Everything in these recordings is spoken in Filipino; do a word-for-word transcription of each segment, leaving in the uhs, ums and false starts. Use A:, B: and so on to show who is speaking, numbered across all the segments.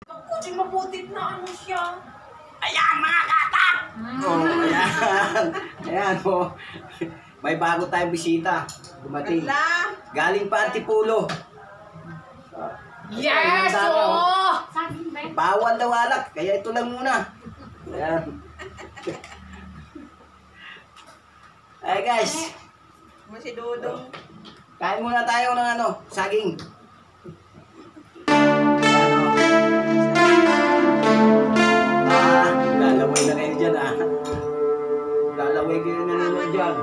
A: Kasi maputit na ano siya.
B: Ayan mga katat! Oh, ayan. Ayan oh. May bago tayong bisita. Dumating. Galing pa Antipulo.
A: Yes! Oh!
B: Bawal daw alak, kaya ito lang muna. Ayan. Ay guys.
C: Si Dudong.
B: Kain muna tayo ng ano, saging. Ah, lalaway na kayo dyan ah. Lalaway kayo na naman dyan.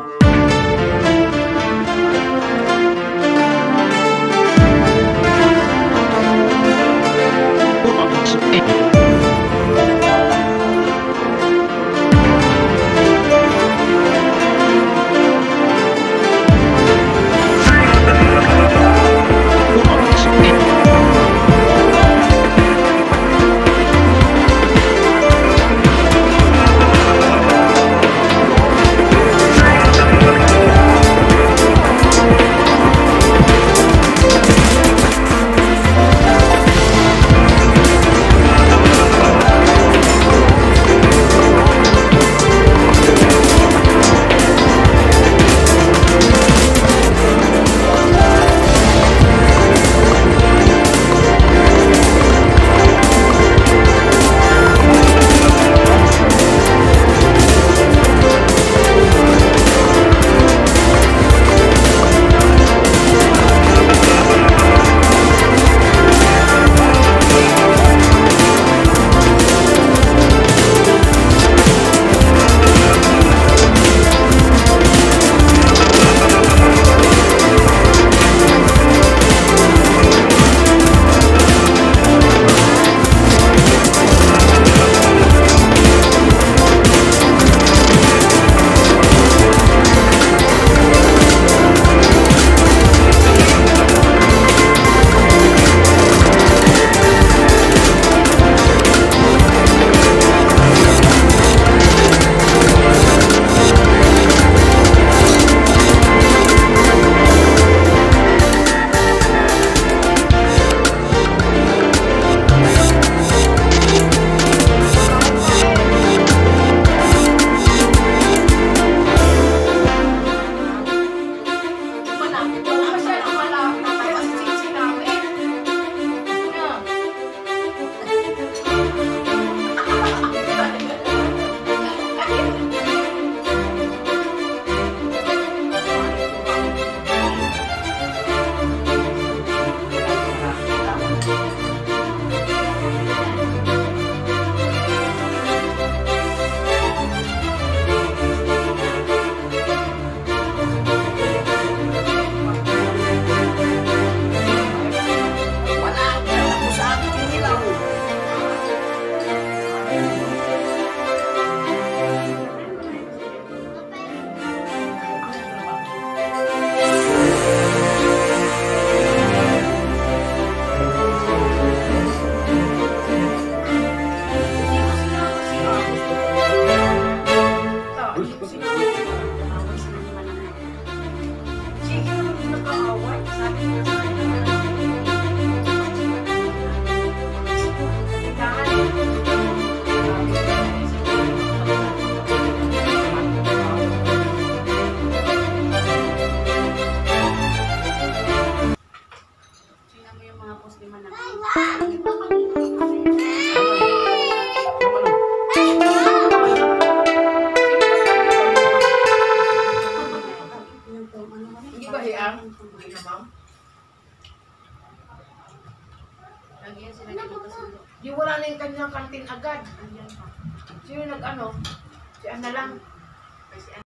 A: Yung wala na yung kanyang kantin agad. Sino nag-ano? Si Ana lang.